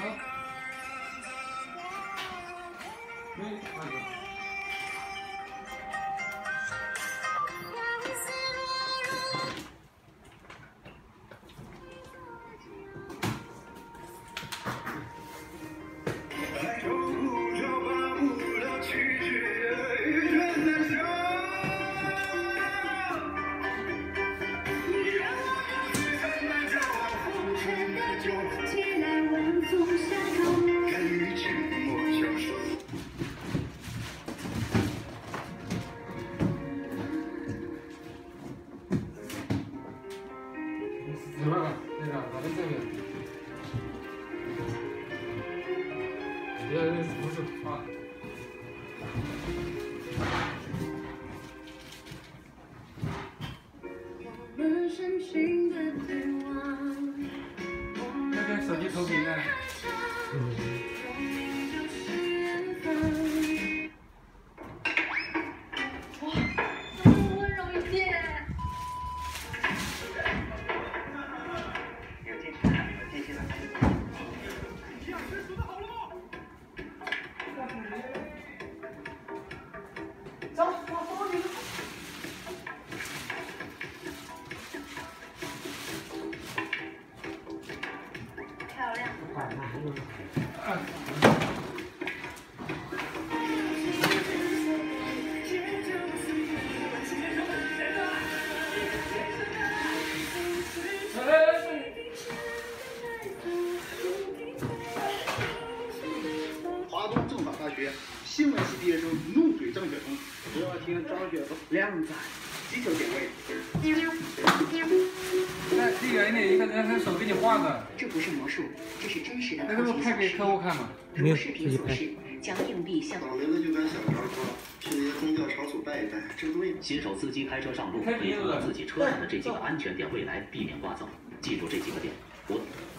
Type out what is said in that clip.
死了，队长，咱们这边。别不是啊。那边手机投屏呢？ 华东政法大学新闻系毕业生怒怼张雪峰，只要听张雪峰靓仔击球点位。 那离远一点，一看人家手给你画的。 这不是魔术，这是真实的。 那个不拍给客户看吗？ 如视频所示，将硬币向倒霉了就赶小招说，去那些宗教场所拜一拜，这不对。 新手司机开车上路，可以通过自己车上的这几个安全点位来避免刮蹭。记住这几个点：